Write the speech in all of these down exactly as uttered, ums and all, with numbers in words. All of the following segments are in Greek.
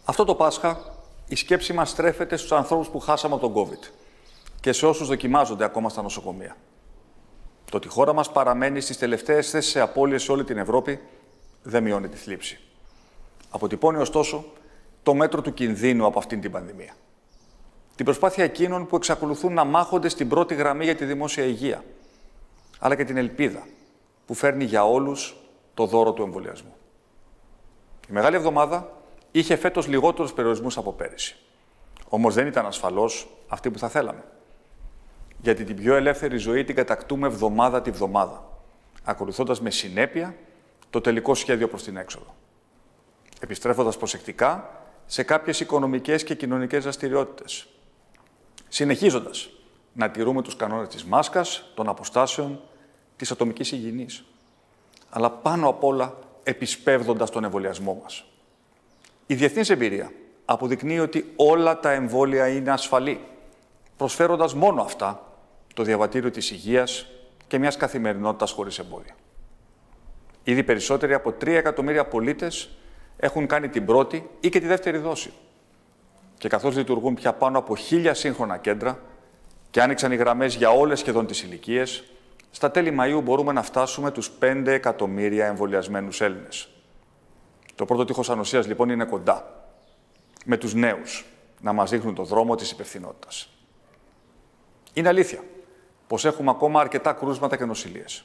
Αυτό το Πάσχα η σκέψη μας στρέφεται στους ανθρώπους που χάσαμε από τον COVID και σε όσους δοκιμάζονται ακόμα στα νοσοκομεία. Το ότι η χώρα μας παραμένει στις τελευταίες θέσεις σε απώλειες σε όλη την Ευρώπη δεν μειώνει τη θλίψη. Αποτυπώνει ωστόσο το μέτρο του κινδύνου από αυτήν την πανδημία. Την προσπάθεια εκείνων που εξακολουθούν να μάχονται στην πρώτη γραμμή για τη δημόσια υγεία, αλλά και την ελπίδα που φέρνει για όλους το δώρο του εμβολιασμού. Η Μεγάλη Εβδομάδα είχε φέτος λιγότερους περιορισμούς από πέρυσι. Όμως δεν ήταν ασφαλώς αυτή που θα θέλαμε. Γιατί την πιο ελεύθερη ζωή την κατακτούμε εβδομάδα τη βδομάδα, ακολουθώντας με συνέπεια το τελικό σχέδιο προς την έξοδο. Επιστρέφοντας προσεκτικά σε κάποιες οικονομικές και κοινωνικές δραστηριότητες. Συνεχίζοντας να τηρούμε τους κανόνες της μάσκας, των αποστάσεων, της ατομικής υγιεινής. Αλλά πάνω απ' όλα επισπεύδοντας τον εμβολιασμό μας. Η διεθνής εμπειρία αποδεικνύει ότι όλα τα εμβόλια είναι ασφαλή, προσφέροντας μόνο αυτά το διαβατήριο της υγείας και μιας καθημερινότητας χωρίς εμπόδια. Ήδη περισσότεροι από τρία εκατομμύρια πολίτες έχουν κάνει την πρώτη ή και τη δεύτερη δόση. Και καθώς λειτουργούν πια πάνω από χίλια σύγχρονα κέντρα και άνοιξαν οι γραμμές για όλες σχεδόν τις ηλικίες, στα τέλη Μαΐου μπορούμε να φτάσουμε τους πέντε εκατομμύρια εμβολιασμένους Έλληνες. Το πρώτο τείχος ανοσίας λοιπόν είναι κοντά, με τους νέους να μας δείχνουν το δρόμο της υπευθυνότητας. Είναι αλήθεια πως έχουμε ακόμα αρκετά κρούσματα και νοσηλίες.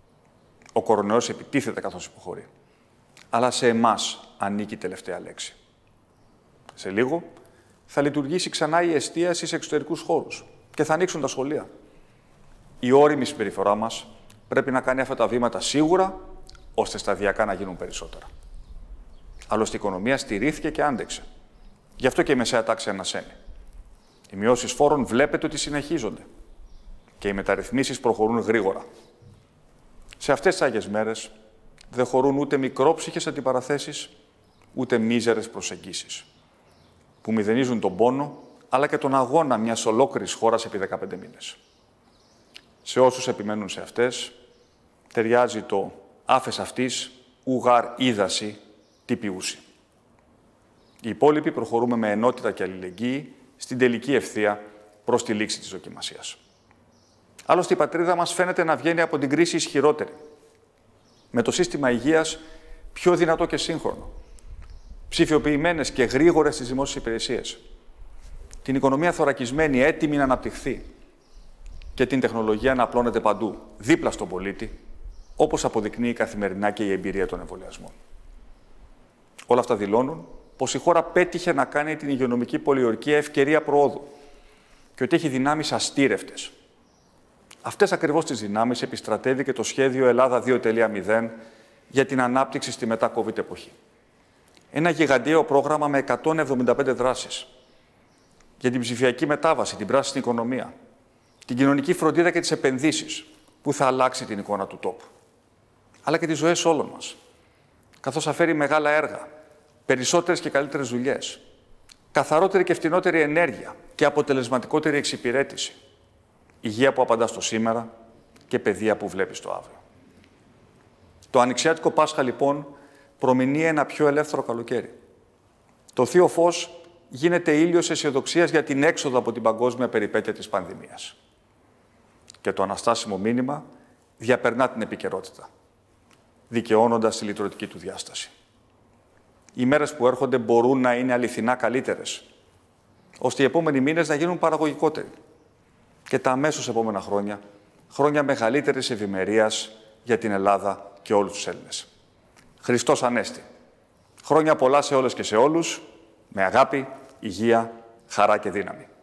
Ο κορονοϊός επιτίθεται καθώς υποχωρεί. Αλλά σε εμάς ανήκει η τελευταία λέξη. Σε λίγο θα λειτουργήσει ξανά η εστίαση σε εξωτερικούς χώρους και θα ανοίξουν τα σχολεία. Η ώριμη συμπεριφορά μας πρέπει να κάνει αυτά τα βήματα σίγουρα, ώστε σταδιακά να γίνουν περισσότερα. Άλλωστε η οικονομία στηρίχθηκε και άντεξε. Γι' αυτό και η μεσαία τάξη ανασένει. Οι μειώσεις φόρων βλέπετε ότι συνεχίζονται και οι μεταρρυθμίσεις προχωρούν γρήγορα. Σε αυτές τις άγιες μέρες δεν χωρούν ούτε μικρόψυχες αντιπαραθέσεις, ούτε μίζερες προσεγγίσεις, που μηδενίζουν τον πόνο, αλλά και τον αγώνα μιας ολόκληρης χώρας επί δεκαπέντε μήνες. Σε όσους επιμένουν σε αυτές, ταιριάζει το «άφες αυτής, ουγάρ είδαση, τι πιούσι». Οι υπόλοιποι προχωρούμε με ενότητα και αλληλεγγύη στην τελική ευθεία προς τη λήξη της δοκιμασίας. Άλλωστε, η πατρίδα μας φαίνεται να βγαίνει από την κρίση ισχυρότερη, με το σύστημα υγείας πιο δυνατό και σύγχρονο, ψηφιοποιημένες και γρήγορες τις δημόσιες υπηρεσίες, την οικονομία θωρακισμένη, έτοιμη να αναπτυχθεί και την τεχνολογία να απλώνεται παντού, δίπλα στον πολίτη, όπως αποδεικνύει καθημερινά και η εμπειρία των εμβολιασμών. Όλα αυτά δηλώνουν πως η χώρα πέτυχε να κάνει την υγειονομική πολιορκία ευκαιρία προόδου και ότι έχει δυνάμεις αστήρευτες. Αυτές ακριβώς τις δυνάμεις επιστρατεύει και το σχέδιο Ελλάδα δύο κόμμα μηδέν για την ανάπτυξη στη μετά-COVID εποχή. Ένα γιγαντιαίο πρόγραμμα με εκατόν εβδομήντα πέντε δράσεις για την ψηφιακή μετάβαση, την πράσινη οικονομία, την κοινωνική φροντίδα και τις επενδύσεις που θα αλλάξει την εικόνα του τόπου, αλλά και τις ζωές όλων μας, καθώς θα φέρει μεγάλα έργα, περισσότερες και καλύτερες δουλειές, καθαρότερη και φτηνότερη ενέργεια και αποτελεσματικότερη εξυπηρέτηση, υγεία που απαντά στο σήμερα και παιδεία που βλέπει στο αύριο. Το ανοιξιάτικο Πάσχα, λοιπόν, προμηνύει ένα πιο ελεύθερο καλοκαίρι. Το θείο φως γίνεται ήλιος αισιοδοξίας για την έξοδο από την παγκόσμια περιπέτεια της πανδημίας. Και το αναστάσιμο μήνυμα διαπερνά την επικαιρότητα, δικαιώνοντας τη λυτρωτική του διάσταση. Οι μέρες που έρχονται μπορούν να είναι αληθινά καλύτερες, ώστε οι επόμενοι μήνες να γίνουν παραγωγικότεροι και τα αμέσως επόμενα χρόνια, χρόνια μεγαλύτερης ευημερίας για την Ελλάδα και όλους τους Έλληνες. Χριστός Ανέστη. Χρόνια πολλά σε όλες και σε όλους, με αγάπη, υγεία, χαρά και δύναμη.